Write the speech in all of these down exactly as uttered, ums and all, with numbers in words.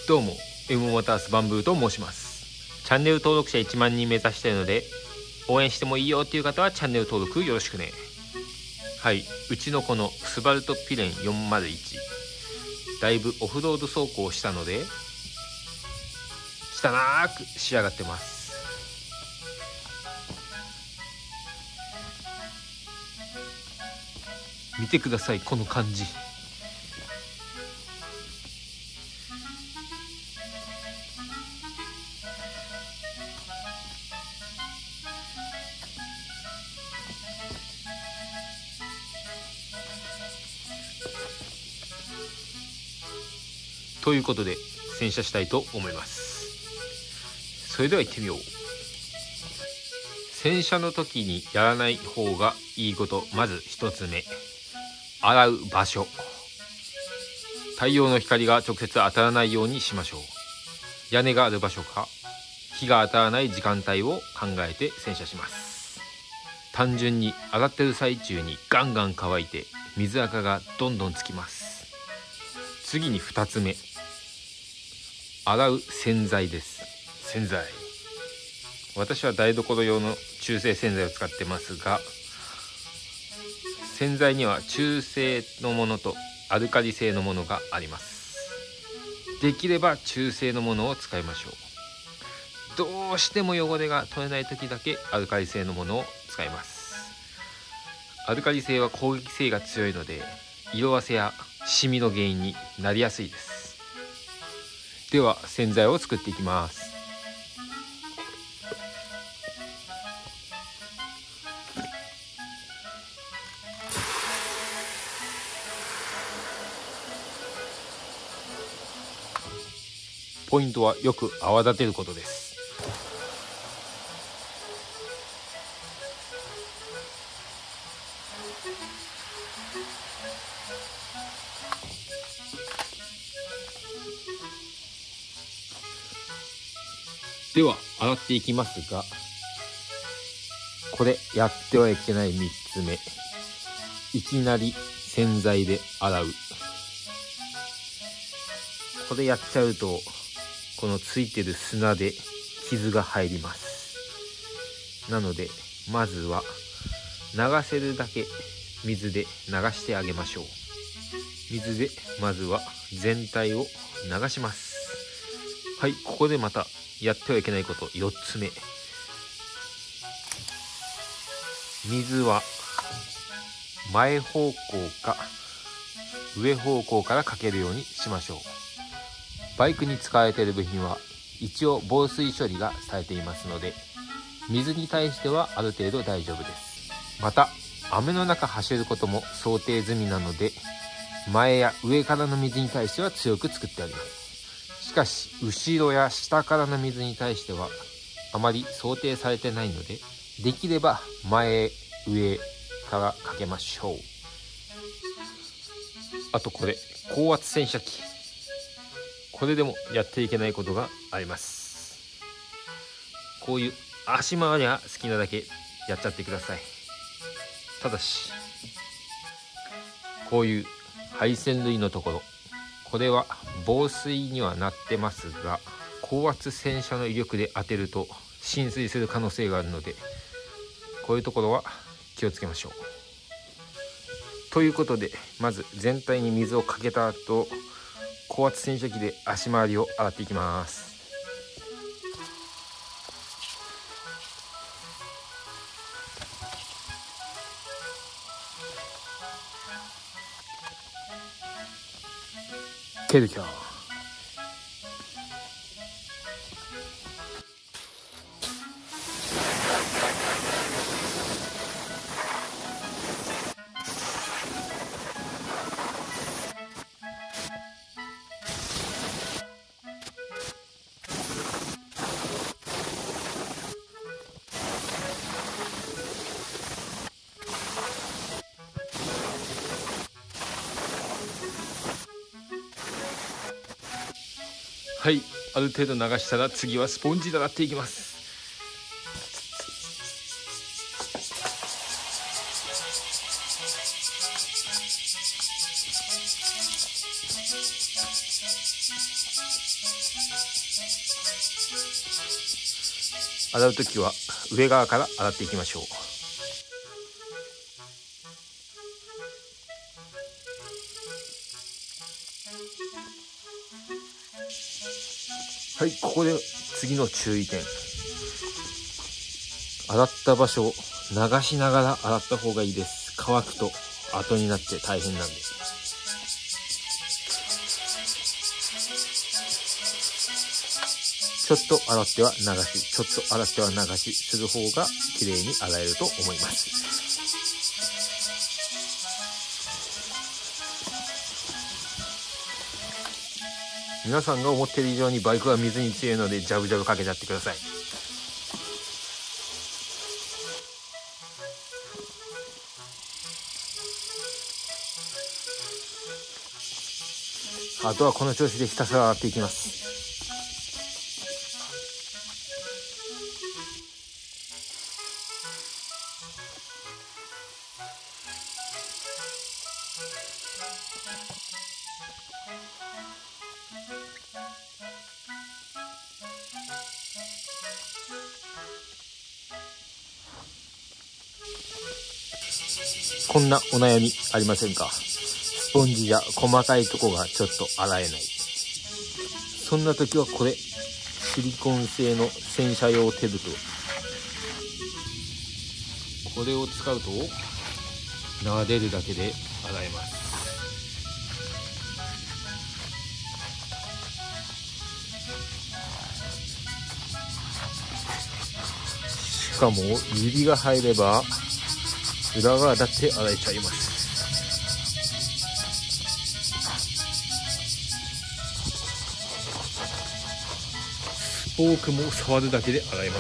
どうも エム モータースバンブーと申します。チャンネル登録者いちまんにん目指しているので、応援してもいいよっていう方はチャンネル登録よろしくね。はい、うちのこのスバルトピレンよんまるいち、だいぶオフロード走行をしたので汚く仕上がってます。見てください、この感じ。ということで洗車したいと思います。それでは行ってみよう。洗車の時にやらない方がいいこと、まず一つ目、洗う場所。太陽の光が直接当たらないようにしましょう。屋根がある場所か日が当たらない時間帯を考えて洗車します。単純に洗ってる最中にガンガン乾いて水垢がどんどんつきます。次にふたつめ、洗う洗剤です。洗剤、私は台所用の中性洗剤を使ってますが、洗剤には中性のものとアルカリ性のものがあります。できれば中性のものを使いましょう。どうしても汚れが取れない時だけアルカリ性のものを使います。アルカリ性は攻撃性が強いので色あせやシミの原因になりやすいです。では洗剤を作っていきます。ポイントはよく泡立てることです。では洗っていきますが、これやってはいけないみっつめ、いきなり洗剤で洗う。これやっちゃうとこのついてる砂で傷が入ります。なのでまずは流せるだけ水で流してあげましょう。水でまずは全体を流します。はい、ここでまたやってはいけないことよっつめ、水は前方向か上方向からかけるようにしましょう。バイクに使われている部品は一応防水処理がされていますので、水に対してはある程度大丈夫です。また雨の中走ることも想定済みなので、前や上からの水に対しては強く作ってあります。しかし後ろや下からの水に対してはあまり想定されてないので、できれば前上からかけましょう。あとこれ高圧洗車機、これでもやっていけないことがあります。こういう足回りが好きなだけやっちゃってください。ただしこういう配線類のところ、これは防水にはなってますが、高圧洗車の威力で当てると浸水する可能性があるので、こういうところは気をつけましょう。ということで、まず全体に水をかけた後、高圧洗車機で足回りを洗っていきます。ケルキャー。はい、ある程度流したら次はスポンジで洗っていきます。 洗うときは上側から洗っていきましょう。はい、ここで次の注意点。洗った場所を流しながら洗った方がいいです。乾くと後になって大変なんで。ちょっと洗っては流し、ちょっと洗っては流しする方が綺麗に洗えると思います。皆さんが思っている以上にバイクは水に強いので、ジャブジャブかけちゃってください。あとはこの調子でひたすら洗っていきます。こんなお悩みありませんか？スポンジや細かいとこがちょっと洗えない。そんな時はこれ、シリコン製の洗車用手袋。これを使うと撫でるだけで洗えます。しかも指が入れば裏側だって洗えちゃいます。スポークも触るだけで洗えます。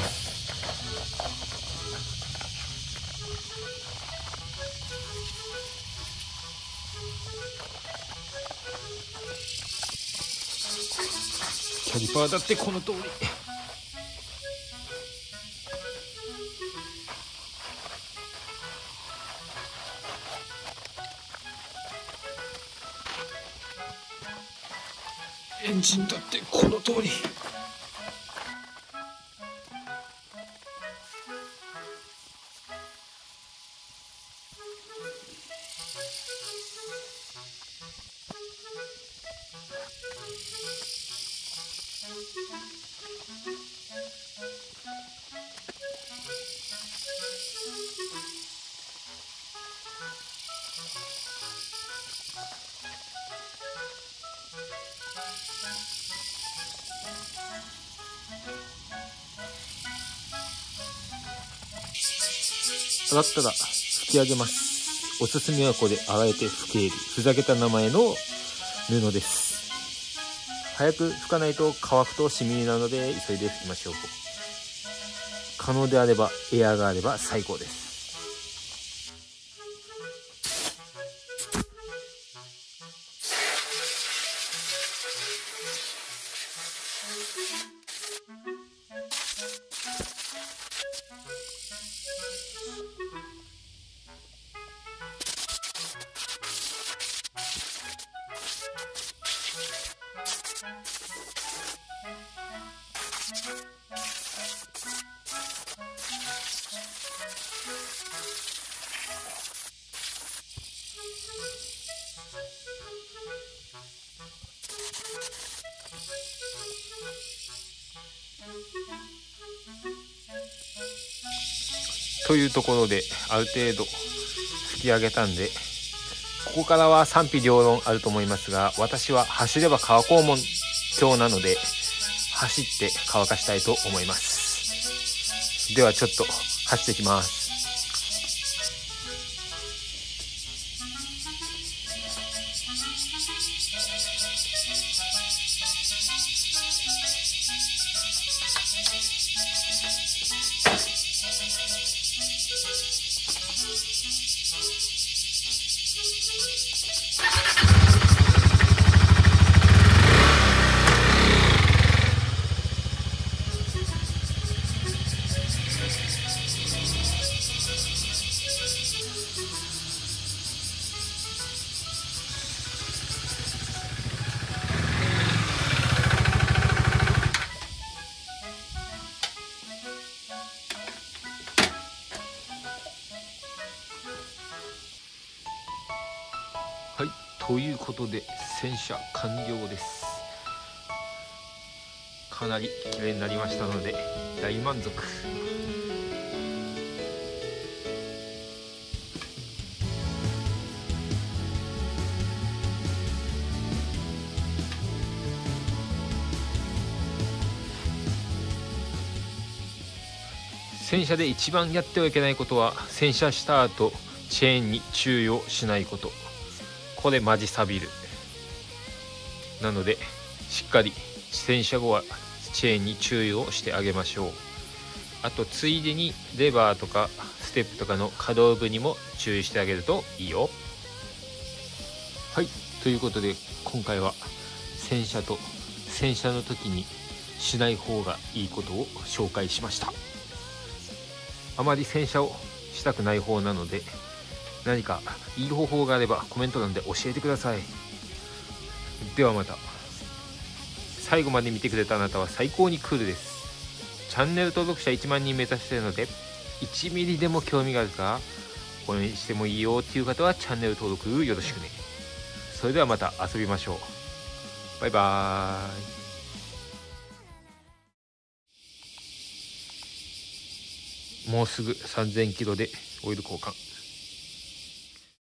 キャリパーだってこの通り。エンジンだってこの通り。洗ったら拭き上げます。おすすめはこれ、洗えて拭ける、ふざけた名前の布です。早く拭かないと乾くとシミになるので急いで拭きましょう。可能であればエアがあれば最高です。というところである程度拭き上げたんで、ここからは賛否両論あると思いますが、私は走れば乾こうもん今日なので走って乾かしたいと思います。ではちょっと走ってきます。 ということで洗車完了です。かなり綺麗になりましたので大満足。洗車で一番やってはいけないことは、洗車した後チェーンに注意をしないこと。これマジ錆びる。なのでしっかり洗車後はチェーンに注意をしてあげましょう。あとついでにレバーとかステップとかの可動部にも注意してあげるといいよ。はい、ということで今回は洗車と洗車の時にしない方がいいことを紹介しました。あまり洗車をしたくない方なので、何かいい方法があればコメント欄で教えてください。ではまた。最後まで見てくれたあなたは最高にクールです。チャンネル登録者いちまんにん目指しているので、いちミリでも興味があるか応援してもいいよっていう方はチャンネル登録よろしくね。それではまた遊びましょう。バイバーイ。もうすぐさんぜんキロでオイル交換。